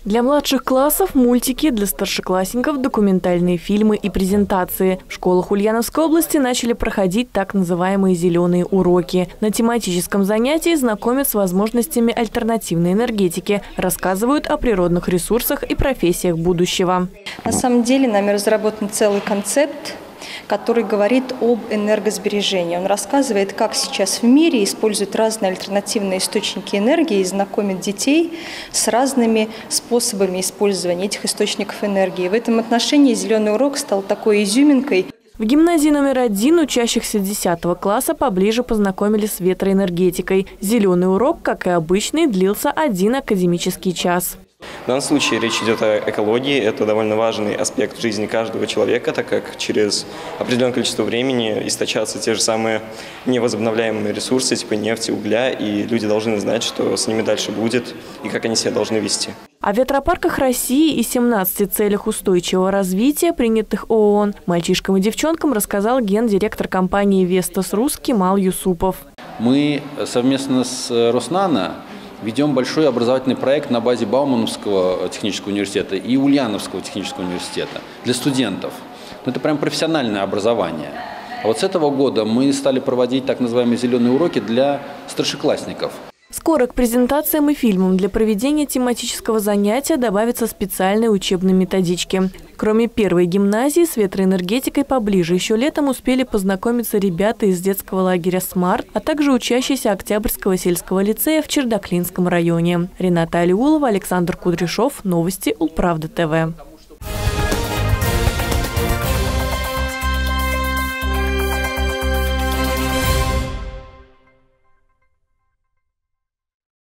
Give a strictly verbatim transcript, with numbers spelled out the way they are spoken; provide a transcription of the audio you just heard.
Для младших классов мультики, для старшеклассников документальные фильмы и презентации. В школах Ульяновской области начали проходить так называемые «зеленые уроки». На тематическом занятии знакомят с возможностями альтернативной энергетики, рассказывают о природных ресурсах и профессиях будущего. На самом деле нами разработан целый концепт, который говорит об энергосбережении. Он рассказывает, как сейчас в мире используют разные альтернативные источники энергии и знакомит детей с разными способами использования этих источников энергии. В этом отношении «Зеленый урок» стал такой изюминкой. В гимназии номер один учащихся десятого класса поближе познакомили с ветроэнергетикой. «Зеленый урок», как и обычный, длился один академический час. В данном случае речь идет о экологии. Это довольно важный аспект жизни каждого человека, так как через определенное количество времени истощатся те же самые невозобновляемые ресурсы, типа нефти, угля, и люди должны знать, что с ними дальше будет и как они себя должны вести. О ветропарках России и семнадцати целях устойчивого развития, принятых ООН, мальчишкам и девчонкам рассказал гендиректор компании «Вестас Рус» Кемал Юсупов. Мы совместно с Роснано ведем большой образовательный проект на базе Бауманского технического университета и Ульяновского технического университета для студентов. Это прям профессиональное образование. А вот с этого года мы стали проводить так называемые «зеленые уроки» для старшеклассников. Скоро к презентациям и фильмам для проведения тематического занятия добавятся специальные учебные методички. Кроме первой гимназии, с ветроэнергетикой поближе еще летом успели познакомиться ребята из детского лагеря «Смарт», а также учащиеся Октябрьского сельского лицея в Чердаклинском районе. Рената Алиулова, Александр Кудряшов. Новости Улправда ТВ.